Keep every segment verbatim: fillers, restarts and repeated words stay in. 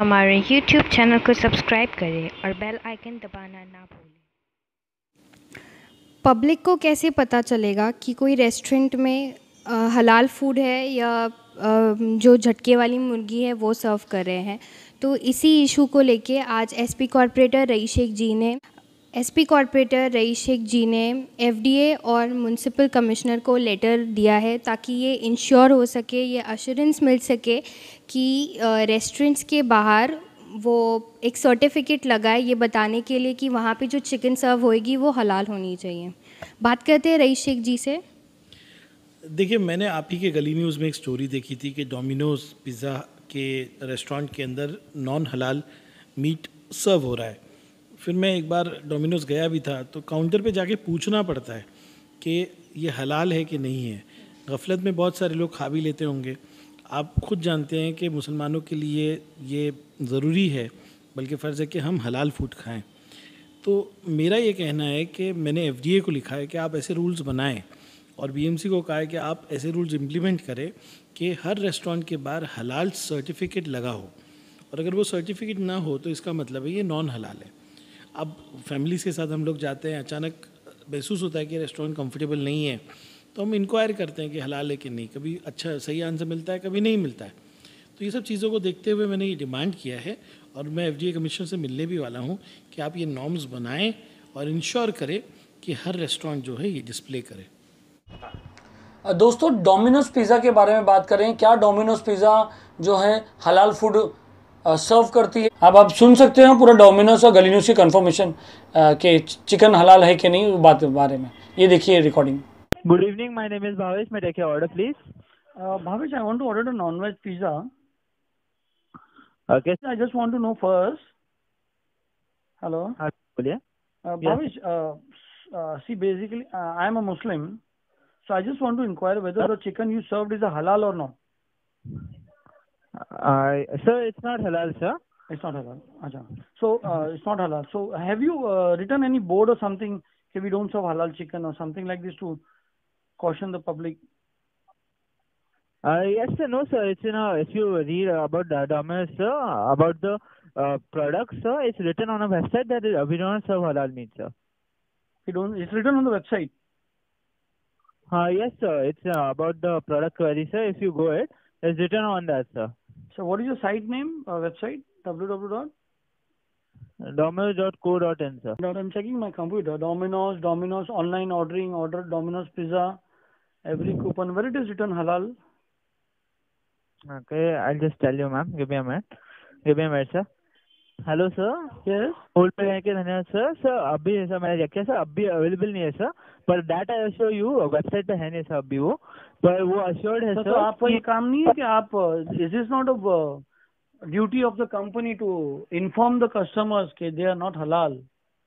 हमारे YouTube channel को subscribe करें और बेल आइकन दबाना ना भूलें। पब्लिक को कैसे पता चलेगा कि कोई रेस्टोरेंट में अ, हलाल फूड है या अ, जो झटके वाली मुर्गी है वो सर्व कर रहे हैं? तो इसी इशू को लेके आज एसपी कॉरपोरेटर रईस शेख जी ने एसपी कॉरपोरेटर रईस शेख जी ने एफडीए और म्यूनसिपल कमिश्नर को लेटर दिया है ताकि ये इंश्योर हो सके, ये अश्योरेंस मिल सके कि रेस्टोरेंट्स के बाहर वो एक सर्टिफिकेट लगाए ये बताने के लिए कि वहाँ पे जो चिकन सर्व होएगी वो हलाल होनी चाहिए। बात करते हैं रईस शेख जी से। देखिए, मैंने आप ही के गली न्यूज़ में एक स्टोरी देखी थी कि डोमिनोज़ पिज़्ज़ा के रेस्टोरेंट के अंदर नॉन हलाल मीट सर्व हो रहा है। फिर मैं एक बार डोमिनोज़ गया भी था, तो काउंटर पे जाके पूछना पड़ता है कि ये हलाल है कि नहीं है। गफलत में बहुत सारे लोग खा भी लेते होंगे। आप खुद जानते हैं कि मुसलमानों के लिए ये ज़रूरी है, बल्कि फ़र्ज़ है कि हम हलाल फूड खाएं। तो मेरा ये कहना है कि मैंने एफडीए को लिखा है कि आप ऐसे रूल्स बनाएं और बीएमसी को कहा है कि आप ऐसे रूल्स इम्प्लीमेंट करें कि हर रेस्टोरेंट के बाहर हलाल सर्टिफिकेट लगा हो, और अगर वो सर्टिफिकेट ना हो तो इसका मतलब है ये नॉन हलाल है। अब फैमिलीज़ के साथ हम लोग जाते हैं, अचानक महसूस होता है कि रेस्टोरेंट कंफर्टेबल नहीं है, तो हम इंक्वायर करते हैं कि हलाल है कि नहीं। कभी अच्छा सही आंसर मिलता है, कभी नहीं मिलता है। तो ये सब चीज़ों को देखते हुए मैंने ये डिमांड किया है और मैं एफडीए कमिश्नर से मिलने भी वाला हूँ कि आप ये नॉर्म्स बनाएं और इंश्योर करें कि हर रेस्टोरेंट जो है ये डिस्प्ले करे। दोस्तों, डोमिनोज पिज़्ज़ा के बारे में बात करें। क्या डोमिनोज पिज़्ज़ा जो है हलाल फूड सर्व करती है? अब आप सुन सकते हैं पूरा डोमिनोज और गली न्यूज़ की कंफर्मेशन कि चिकन हलाल है कि नहीं, वो बात बारे में। ये देखिए recording. Good evening. My name is Bhavesh. May I take your order, please? Uh, Bhavesh, I want to order a non-veg pizza. Okay. I just want to know first. Hello. हाँ, बोलिए. Uh, Yes. Bhavesh, uh, uh, see, basically, uh, I am a Muslim, so I just want to inquire whether the chicken you served is a halal or not. I sir, it's not halal, sir. It's not halal. Acha. So uh, it's not halal. So have you uh, written any board or something that we don't serve halal chicken or something like this to caution the public? Uh, yes, sir. No, sir. It's you know, if you read about the Domino's, sir, about the uh, product, sir, it's written on a website that uh, we don't serve halal meat, sir. We don't. It's written on the website. Uh, yes, sir. It's uh, about the product query, sir. If you go it, it's written on that, sir. So what is your site name? Uh, website? www dot Domino's dot co dot in, sir. Now I'm checking my computer. Domino's, Domino's online ordering, order Domino's pizza. Every coupon where it is written halal. Okay, I'll just tell you, ma'am. Give me a minute. Give me a minute, sir. Hello sir. Yes. Hold पे रहने के धन्यवाद sir. Sir अभी sir मैंने check किया sir, अभी available नहीं है सर, पर डाटा अश्योर यू वेबसाइट पे है नहीं सर अभी वो, पर वो अश्योर्ड है तो, सर. तो आपका ये काम नहीं है कि आप is is not a duty of the company to inform the customers के दे आर नॉट हलाल?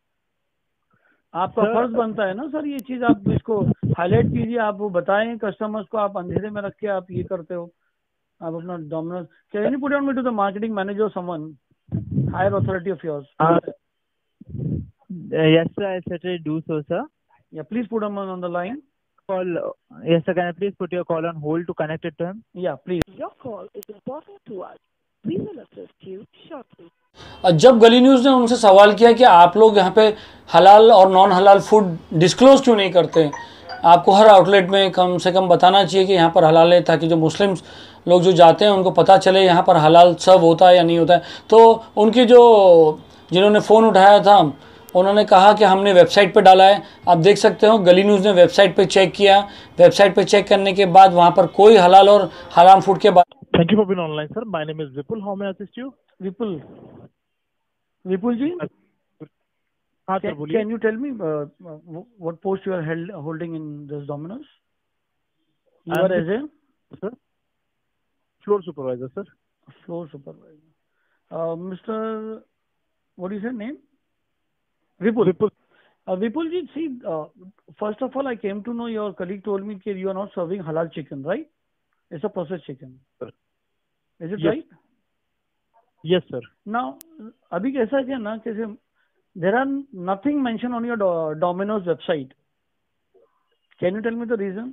आपका फर्ज बनता है ना सर, ये चीज आप इसको हाईलाइट कीजिए, आप वो बताएं कस्टमर्स को। आप अंधेरे में रख के आप ये करते हो। आप अपना Domino's, can you put on me to the marketing manager, someone higher authority of yours? Uh, yes, sir. I certainly do so, sir. Yeah, please put him on the line. Call. Yes, sir. Can I please put your call on hold to connect it to him? Yeah, please. Your call is important to us. We will assist you shortly. जब गली news ने उनसे सवाल किया कि आप लोग यहाँ पे हलाल और नॉन हलाल फूड डिस्क्लोज क्यों नहीं करते, आपको हर आउटलेट में कम से कम बताना चाहिए कि यहाँ पर हलाल है, ताकि जो मुस्लिम लोग जो जाते हैं उनको पता चले यहाँ पर हलाल सर्व होता है या नहीं होता है। तो उनकी जो जिन्होंने फ़ोन उठाया था उन्होंने कहा कि हमने वेबसाइट पे डाला है। आप देख सकते हो गली न्यूज़ ने वेबसाइट पे चेक किया, वेबसाइट पे चेक करने के बाद वहाँ पर कोई हलाल और हराम फूड के बाद। Thank you for being online, sir. My name is Vipul. How may I assist you? Vipul. Vipul ji? हाँ सर Can, बोलिए. can you tell me uh, uh, what post you are held, holding in this Domino's? You I'm are the- as a Sir, floor supervisor, sir. floor supervisor. Uh, Mister What is your name? Vipul. Vipul. Uh, Vipul ji, see, uh, first of all, I came to know your colleague told me that you are not serving halal chicken, right? It's a processed chicken. Sir. Is it Yes. right? Yes, sir. Now, अभी कैसा क्या ना कैसे there are nothing mentioned on your do, Domino's website. Can you tell me the reason?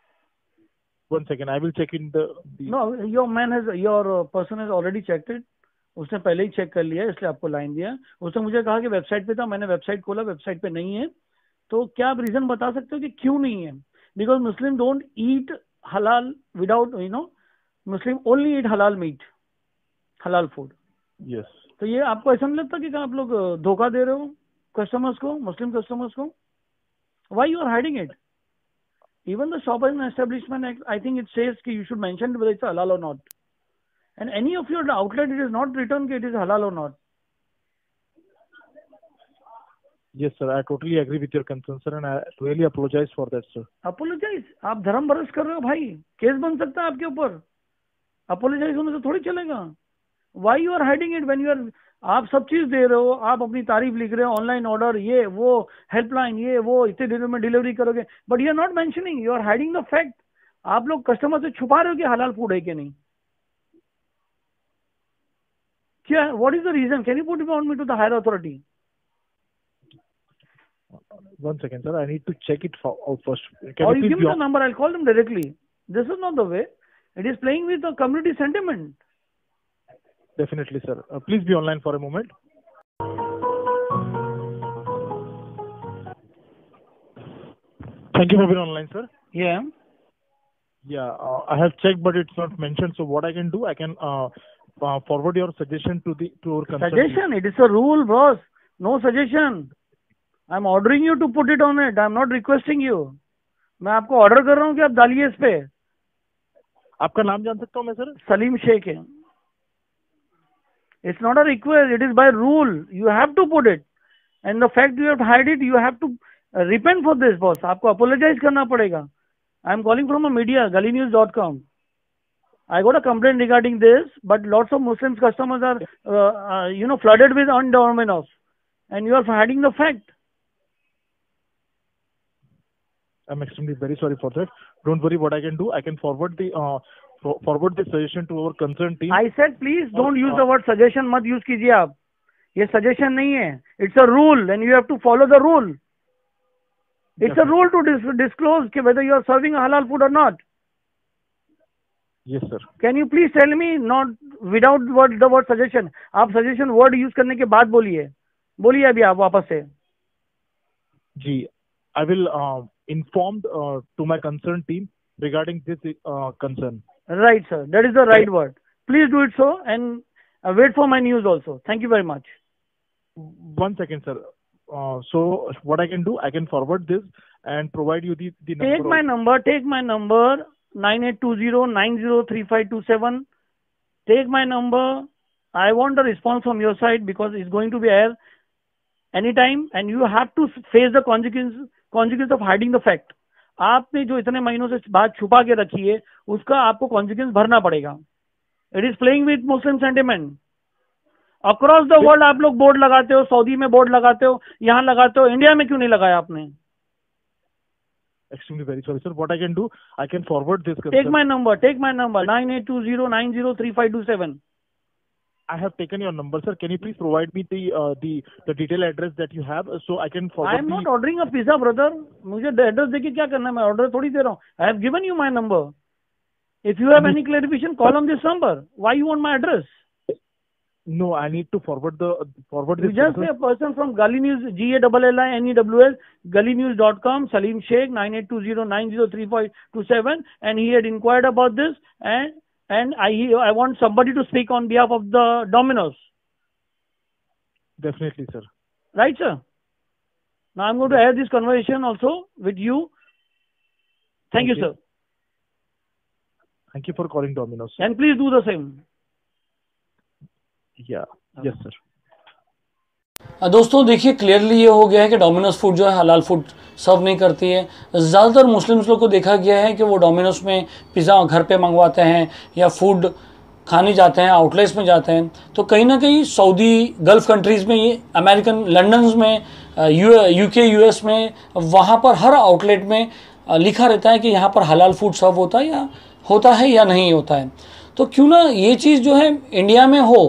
One second. I will check in the. the No, your man has your uh, person has already checked it. उसने पहले ही check कर लिया है, इसलिए आपको line दिया। उसने मुझे कहा कि वेबसाइट पे था, मैंने वेबसाइट खोला, वेबसाइट पे नहीं है। तो क्या आप रीजन बता सकते हो कि क्यों नहीं है? Because Muslim don't eat halal without, you know, Muslim only eat halal meat, हलाल फूड। Yes. तो ये आपको ऐसा नहीं लगता कि क्या आप लोग धोखा दे रहे हो कस्टमर्स को, मुस्लिम कस्टमर्स को? Why you are hiding it? Even the Shop and Establishment Act, I think it says that you should mention whether it's halal or not. And any of your outlet, it is not written that it is halal or not. Yes, sir. I totally agree with your concern, sir, and I really apologize for that, sir. Apologize? आप धर्म बरस कर रहे हो भाई, case बन सकता है आपके ऊपर। अपोलोजाइज होने से थोड़ी चलेगा। Why you are hiding it when you are, आप सब चीज दे रहे हो, आप अपनी तारीफ लिख रहे हो, ऑनलाइन ऑर्डर, ये वो, हेल्पलाइन, ये वो, इतने दिनों में डिलीवरी करोगे, but you are not mentioning, you are hiding the fact. आप लोग कस्टमर से छुपा रहे हो कि हलाल फूड है कि नहीं। क्या, what is the reason? Can you put it on me to the higher authority? One second, sir. I need to check it for, out first. Can Or you you please give be me the on- number, I'll call them directly. This is not the way. It is playing with the community sentiment. Definitely, sir. Uh, please be online for a moment. Thank you for being online, sir. Yeah. Yeah, uh, I have checked, but it's not mentioned. So what I can do, I can uh, uh, forward your suggestion to the to our concerned. Suggestion? It is a rule, boss. No suggestion. I'm ordering you to put it on it. I'm not requesting you. मैं आपको order कर रहा हूँ कि आप डालिए इस पे। आपका नाम जान सकता हूँ मैं, सर? सलीम शेख है। It's not a request. It is by rule. You have to put it. And the fact you have to hide it, you have to uh, repent for this, boss. आपको apologize करना पड़ेगा. I'm calling from a media, gali news dot com. I got a complaint regarding this, but lots of Muslims customers are, uh, uh, you know, flooded with undominoes, and you are hiding the fact. I'm extremely very sorry for that. Don't worry. What I can do, I can forward the uh, for- forward the suggestion to our concerned team. I said, please don't use the word suggestion. मत use कीजिए आप. ये suggestion नहीं है. It's a rule, and you have to follow the rule. It's a rule to dis- disclose कि whether you are serving a halal food or not. Yes, sir. Can you please tell me not without word the word suggestion? आप suggestion word use करने के बाद बोलिए. बोलिए अभी आप वापस से. जी, I will uh, inform uh, to my concerned team regarding this uh, concern. Right, sir. That is the right word. Please do it so, and uh, wait for my news also. Thank you very much. One second, sir. Uh, so what I can do, I can forward this and provide you the, the number. Take my number. Take my number. nine eight two zero nine zero three five two seven. Take my number. I want a response from your side because it's going to be air anytime, and you have to face the consequences consequence of hiding the fact. आपने जो इतने महीनों से बात छुपा के रखी है, उसका आपको consequence भरना पड़ेगा. It is playing with Muslim sentiment. Across the world आप लोग बोर्ड लगाते हो, सऊदी में बोर्ड लगाते हो, यहाँ लगाते हो, इंडिया में क्यों नहीं लगाया आपने? Extremely very sorry, sir. What I can do, I can forward this concern. Take my number. Take my number. nine eight two zero nine zero three five two seven. I have taken your number, sir. Can you please provide me the uh, the the detailed address that you have so I can forward? I am the... not ordering a pizza, brother. मुझे address देके क्या करना है? मैं order थोड़ी दे रहा हूँ. I have given you my number. If you have any clarification, call on this number. Why you want my address? No, I need to forward the forward You this. just say a person from Gali News, G A L L I N E W S, gali news dot com, Salim Sheikh, nine eight two zero nine zero three five two seven, and he had inquired about this, and and I I want somebody to speak on behalf of the Domino's. Definitely, sir. Right, sir? Now I'm going to air this conversation also with you. Thank you, Okay. sir. Thank you for calling Domino's. And please do the same. Yeah. Yes, sir. अ, दोस्तों देखिए clearly ये हो गया है कि Domino's food जो है हलाल फूड सर्व नहीं करती है। ज़्यादातर मुस्लिम्स लोग को देखा गया है कि वो डोमिनोज में पिज़्ज़ा घर पे मंगवाते हैं या फूड खाने जाते हैं, आउटलेट्स में जाते हैं। तो कहीं ना कहीं सऊदी गल्फ़ कंट्रीज़ में, ये अमेरिकन लंदन में, यू यूके यूएस में, वहाँ पर हर आउटलेट में अ, लिखा रहता है कि यहाँ पर हलाल फूड सर्व होता है या होता है या नहीं होता है। तो क्यों ना ये चीज़ जो है इंडिया में हो,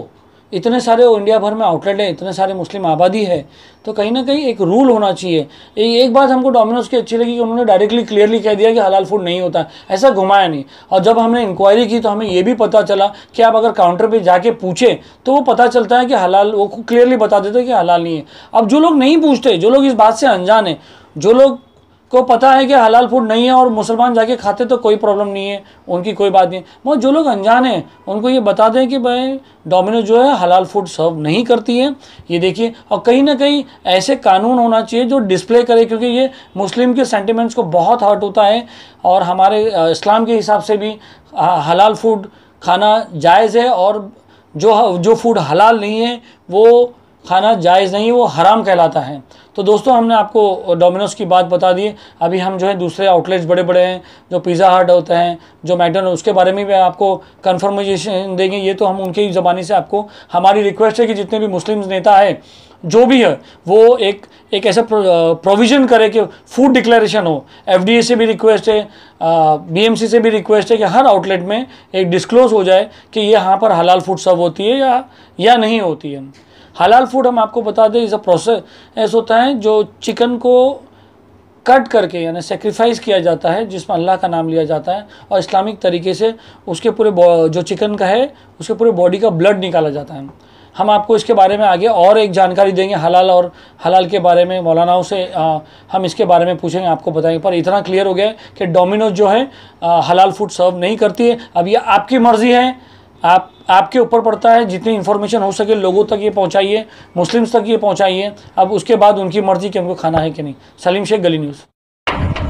इतने सारे इंडिया भर में आउटलेट है, इतने सारे मुस्लिम आबादी है, तो कहीं ना कहीं एक रूल होना चाहिए। ए- एक बात हमको डोमिनोज की अच्छी लगी कि उन्होंने डायरेक्टली क्लियरली कह दिया कि हलाल फूड नहीं होता, ऐसा घुमाया नहीं। और जब हमने इंक्वायरी की तो हमें ये भी पता चला कि आप अगर काउंटर पे जाके पूछे तो वो पता चलता है कि हलाल, वो क्लियरली बता देते हैं कि हलाल नहीं है। अब जो लोग नहीं पूछते, जो लोग इस बात से अनजान है, जो लोग को पता है कि हलाल फूड नहीं है और मुसलमान जाके खाते तो कोई प्रॉब्लम नहीं है, उनकी कोई बात नहीं, मगर जो लोग अनजान हैं उनको ये बता दें कि भाई डोमिनोज जो है हलाल फूड सर्व नहीं करती है, ये देखिए। और कहीं ना कहीं ऐसे कानून होना चाहिए जो डिस्प्ले करे, क्योंकि ये मुस्लिम के सेंटिमेंट्स को बहुत हर्ट होता है। और हमारे इस्लाम के हिसाब से भी हलाल फूड खाना जायज़ है, और जो जो फूड हलाल नहीं है वो खाना जायज़ नहीं, वो हराम कहलाता है। तो दोस्तों, हमने आपको डोमिनोज की बात बता दी। अभी हम जो है दूसरे आउटलेट्स बड़े बड़े हैं, जो पिज़्ज़ा हट होते हैं, जो मैकडॉनल्ड, उसके बारे में भी आपको कन्फर्मेशन देंगे। ये तो हम उनके ही ज़बानी से आपको, हमारी रिक्वेस्ट है कि जितने भी मुस्लिम नेता है, जो भी है, वो एक एक ऐसा प्रोविज़न करे कि फूड डिक्लेरेशन हो। एफडीए से भी रिक्वेस्ट है, बीएमसी से भी रिक्वेस्ट है कि हर आउटलेट में एक डिस्क्लोज हो जाए कि ये यहाँ पर हलाल फूड सर्व होती है या या नहीं होती है। हलाल फूड हम आपको बता दें, इस प्रोसेस ऐसा होता है जो चिकन को कट करके यानी सेक्रीफाइस किया जाता है, जिसमें अल्लाह का नाम लिया जाता है, और इस्लामिक तरीके से उसके पूरे जो चिकन का है उसके पूरे बॉडी का ब्लड निकाला जाता है। हम आपको इसके बारे में आगे और एक जानकारी देंगे हलाल और हलाल के बारे में, मौलानाओं से आ, हम इसके बारे में पूछेंगे, आपको बताएंगे। पर इतना क्लियर हो गया कि डोमिनोज जो है आ, हलाल फूड सर्व नहीं करती है। अब ये आपकी मर्ज़ी है, आप आपके ऊपर पड़ता है, जितनी इन्फॉर्मेशन हो सके लोगों तक ये पहुंचाइए, मुस्लिम्स तक ये पहुंचाइए। अब उसके बाद उनकी मर्ज़ी कि हमको खाना है कि नहीं। सलीम शेख, गली न्यूज़।